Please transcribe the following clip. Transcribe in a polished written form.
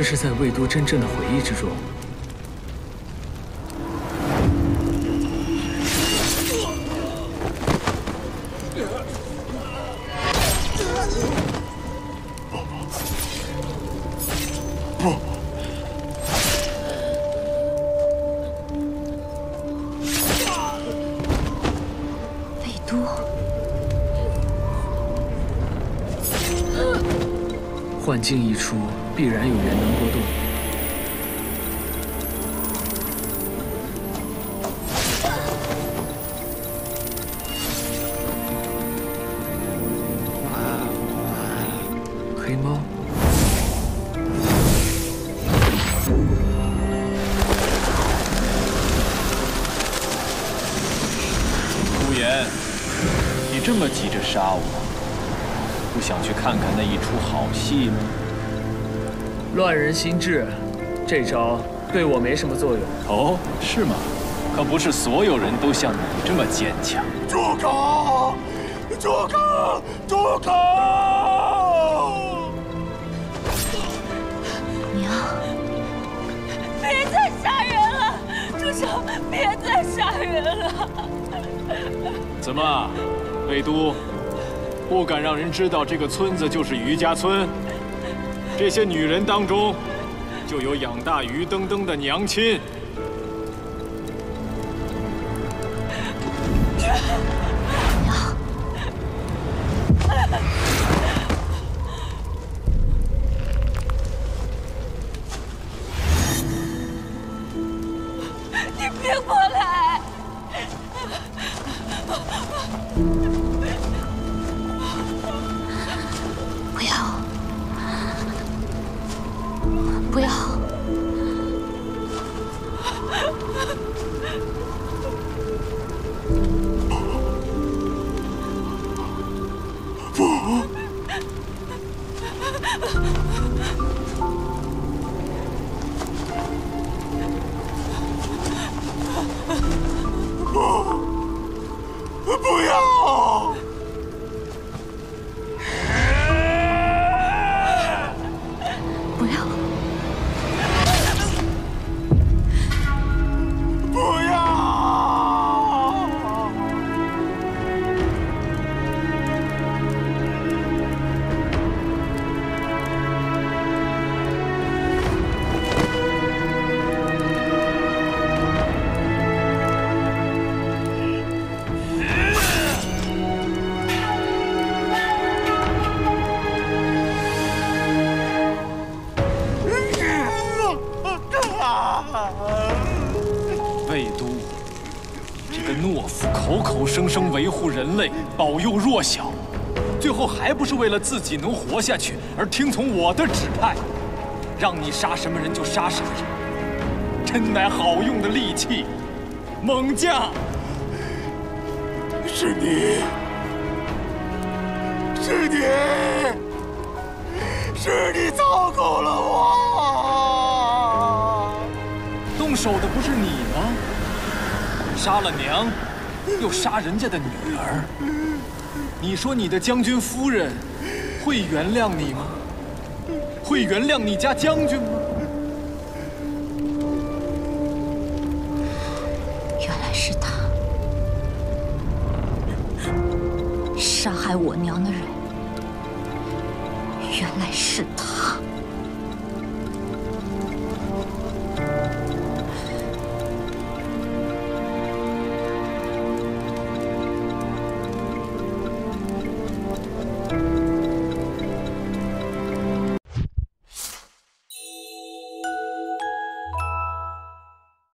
是在魏都真正的回忆之中。 不！ 魏都。 幻境一出，必然有元能波动。黑猫， 顾言，你这么急着杀我？ 不想去看看那一出好戏吗？ 乱人心智，这招对我没什么作用。 哦，是吗？可不是所有人都像你这么坚强。 住口！住口！住口！ 娘， 别再杀人了！住手！别再杀人了！ 怎么，魏都？ 不敢让人知道这个村子就是余家村。这些女人当中，就有养大余登登的娘亲。 娘， 你别过来！ 不要！不要！ 不要！ 不要！ 不要！ 魏都，这个懦夫，口口声声维护人类，保佑弱小，最后还不是为了自己能活下去而听从我的指派，让你杀什么人就杀什么人，真乃好用的利器，猛将！ 是你，是你，是你操控了我！ 动手的不是你吗？杀了娘，又杀人家的女儿。你说你的将军夫人会原谅你吗？会原谅你家将军吗？ 原来是他，杀害我娘的人，原来是他。